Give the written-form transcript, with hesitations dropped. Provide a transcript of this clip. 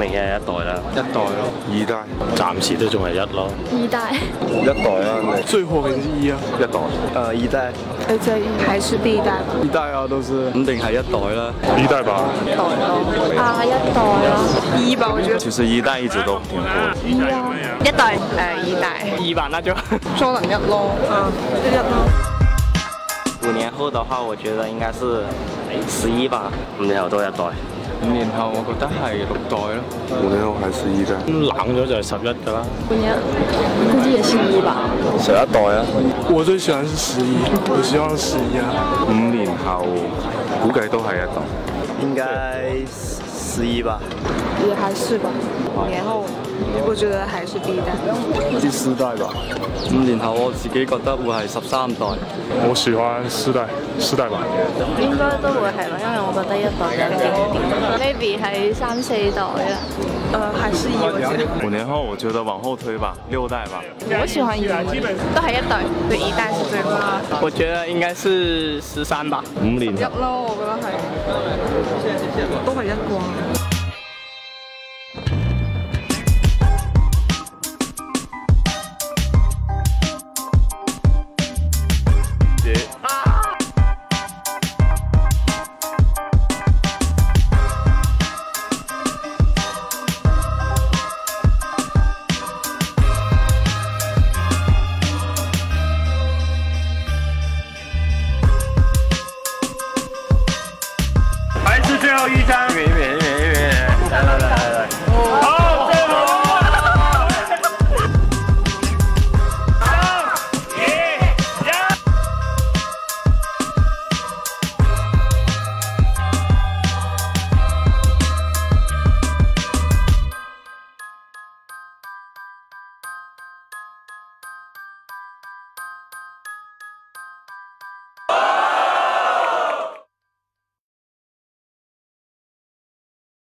明顯係一代啦， 一代咯， 二代， 暫時都仲係一咯。 一代， 一代啊， 最火嘅是一啊， 一代， 一代， 这还是第一代吧？ 一代啊，都是肯定係一代啦， 一代吧， 一代咯，啊一代咯，一吧，我覺得。 其實一代一直都挺火。 一啊，一代，一代， 一吧，那就說能一咯，一咯。 5年後的話，我覺得應該是11吧。5年後都一代。 5年後我覺得係6代咯。 5年後還是一代。 冷咗就係11㗎啦。 5年，估計也是一吧。 11代啊。 我最喜歡是11，我希望是11啊。 5年後估計都係一代。 應該11吧。 也還是吧。5年後，我覺得還是第一代。 第4代吧。5年後我自己覺得會係13代。 我喜歡4代吧。 應該都會係咯，因為我覺得一代比較經典。maybe 係3、4代啦。還是一，我覺得。 5年後我覺得往後推吧，6代吧。 我喜歡一，都係一代，對一代是最好。 我覺得應該是13吧。 5年一咯，我覺得係，都係一個。 还是最后一张。